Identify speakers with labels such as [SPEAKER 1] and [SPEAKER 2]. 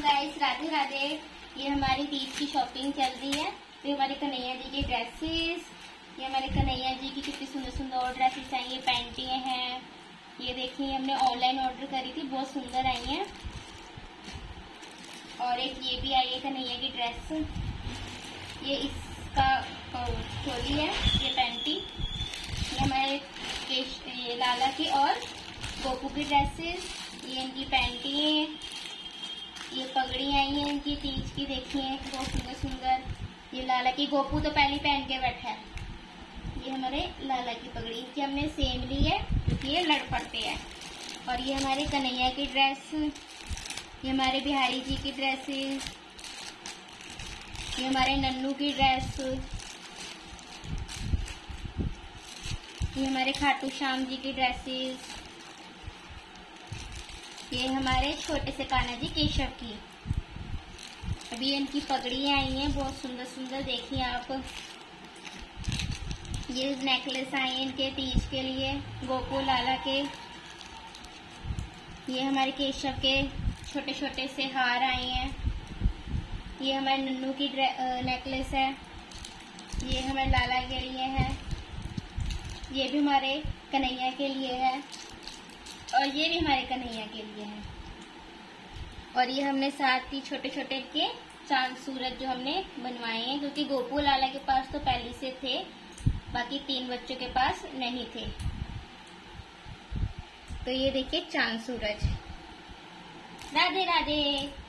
[SPEAKER 1] Guys, Radhe Radhe. ये हमारी तीज की शॉपिंग चल रही है। तो ये हमारे कन्हैया जी की ड्रेसेस, ये हमारे कन्हैया जी की कितनी सुंदर सुंदर और ड्रेसेस आई है। पैंटियां हैं, ये देखिए हमने ऑनलाइन ऑर्डर करी थी, बहुत सुंदर आई हैं। और एक ये भी आई है कन्हैया की ड्रेस, ये इसका चोली है, ये पैंटी। ये हमारे ये लाला की और गोपू की ड्रेसेस, ये इनकी पैंटी है। ये पगड़ी आई है इनकी तीज की, देखिए बहुत सुंदर सुंदर। ये लाला की, गोपू तो पहले पहन के बैठा है। ये हमारे लाला की पगड़ी, इनकी हमने सेम ली है क्योंकि ये लड़ पड़ते हैं। और ये हमारे कन्हैया की ड्रेस, ये हमारे बिहारी जी की ड्रेसेस, ये हमारे नन्नू की ड्रेस, ये हमारे खाटू श्याम जी की ड्रेसेस, ये हमारे छोटे से कान्हा जी केशव की। अभी इनकी पगड़ियां आई हैं बहुत सुंदर सुंदर, देखिए आप। ये नेकलेस आए हैं इनके तीज के लिए, गोकुल लाला के। ये हमारे केशव के छोटे छोटे से हार आए हैं। ये हमारे नन्नू की नेकलेस है, ये हमारे लाला के लिए है। ये भी हमारे कन्हैया के लिए है और ये भी हमारे कन्हैया के लिए है। और ये हमने साथ ही छोटे छोटे के चांद सूरज जो हमने बनवाए हैं, क्योंकि गोपू लाला के पास तो पहले से थे, बाकी 3 बच्चों के पास नहीं थे। तो ये देखिए चांद सूरज। राधे राधे।